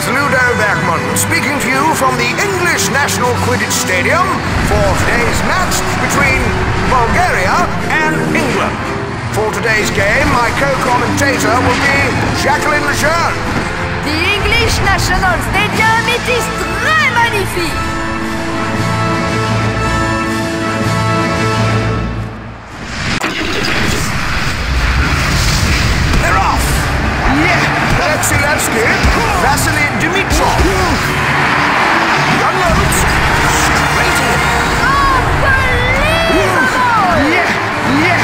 Ludo Bagman, speaking to you from the English National Quidditch Stadium for today's match between Bulgaria and England. For today's game, my co-commentator will be Jacqueline Lejeune. The English National Stadium, it is très magnifique. They're off! Yeah! Alesi, Vasily Dimitrov. He unloads. Straight in. Unbelievable! Yeah!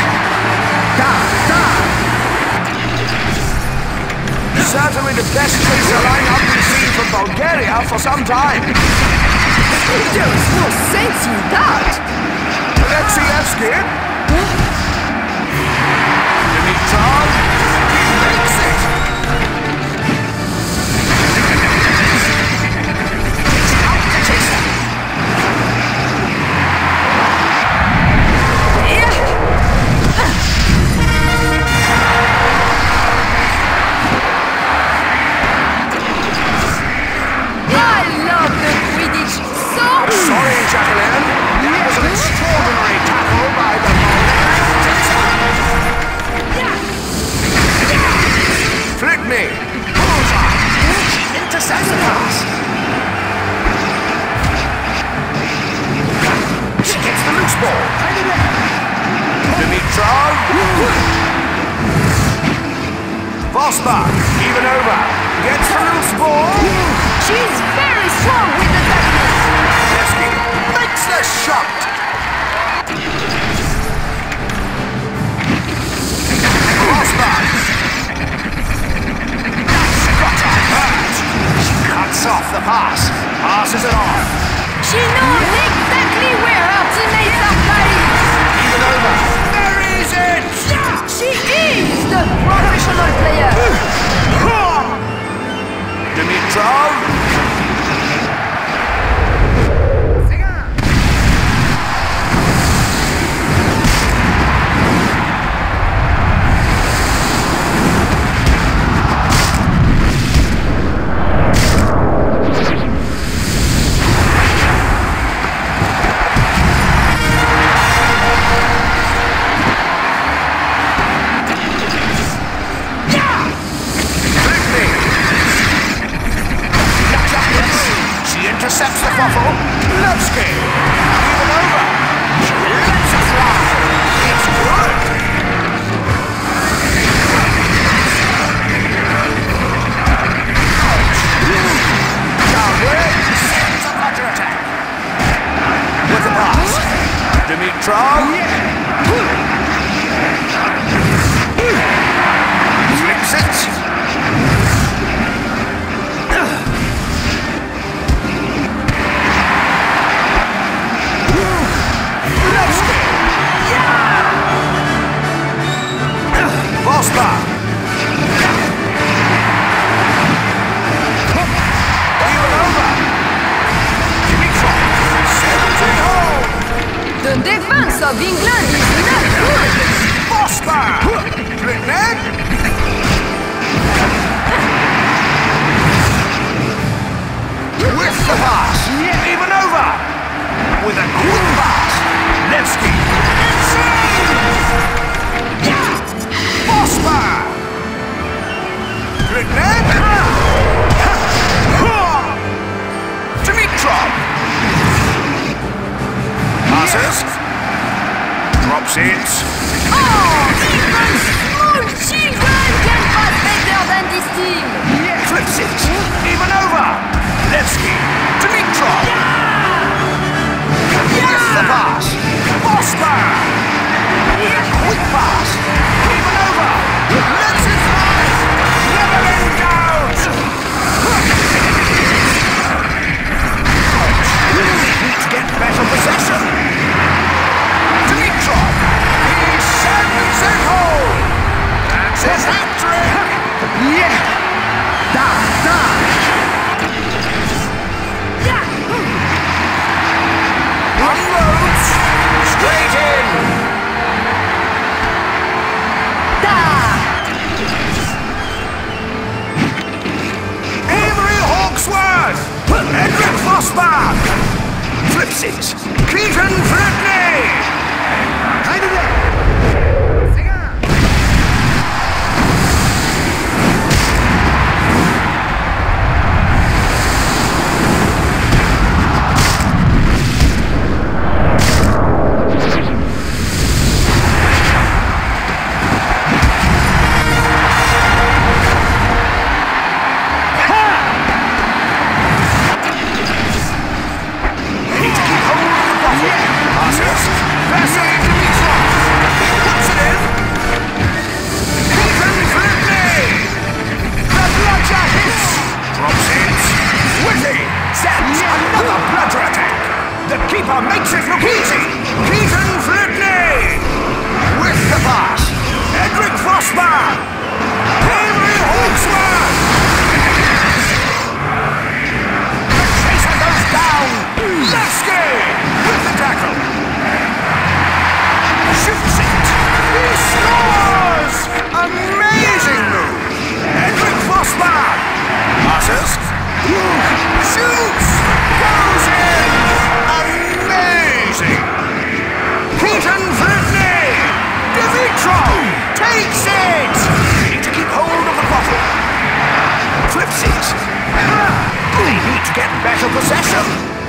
Certainly the best chaser lineup we've seen from Bulgaria for some time. There is no sense in that. Alesi, Dimitrov, he makes it. Out the chaser. Sorry, Jacqueline. That was an extraordinary tackle by the Flick me. Bullseye. She intercepts the pass. She gets the loose ball. Dimitrov. Vosbach. Even over. Gets the loose ball. She's very strong with the tackle. Makes the shot! Crossback! Got her hurt! She cuts off the pass. Passes it on. She knows exactly where her teammates are playing. Even over. There is it! She is the professional player. Dimitrov. Intercepts the waffle. Levski. Even over. She lets it fly. It's good. Down here. Sends a fighter attack. With the pass. Dimitrov. Flips it. Vosbach. Even over. Dimitrov. 7-0. The defense of England is not good. Vosbach. Flicknet. With the pass. Even over. With a quick pass. Levski. Vosbach. Flicknet. Dimitrov. Passes. Drops it. Oh, even small children can pass better than this team. Flips it. Even over. Levski. Dimitrov. With the pass. Vosbach. Quick pass. Even over. Let's it fly. Never end. Aces! Keaton Flipney! Kind of there! Makes it look easy! Keaton Flipney! With the pass! Edric Frostman! Henry Hawksman! The chaser goes down! Lejeune! With the tackle! Shoots it! He scores! Amazing move! Edric Frostman! Passes! Shoots! Goes in! Keaton Flipney! DeVitro takes it! They need to keep hold of the bottle. Flips it. They need to get better possession.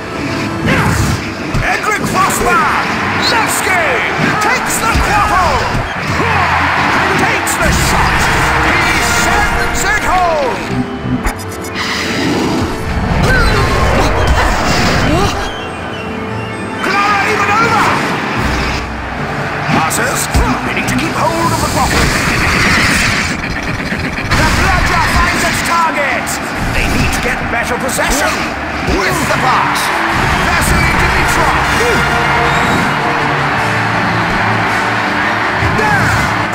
Edric Frostman! Levski takes the quarter! Takes the shot! He sends it home! They need to keep hold of the bottle. The bludger finds its target. They need to get better possession. With the pass. Vasily Dimitrov.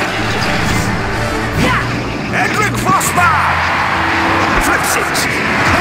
Edric Frostman. Flips it.